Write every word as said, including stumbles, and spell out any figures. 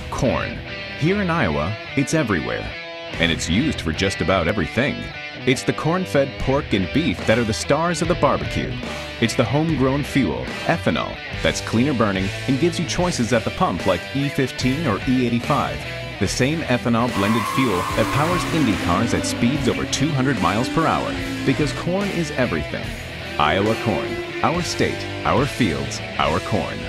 Corn. Here in Iowa, it's everywhere. And it's used for just about everything. It's the corn-fed pork and beef that are the stars of the barbecue. It's the homegrown fuel, ethanol, that's cleaner burning and gives you choices at the pump like E fifteen or E eighty-five. The same ethanol blended fuel that powers Indy cars at speeds over two hundred miles per hour. Because corn is everything. Iowa corn. Our state, our fields, our corn.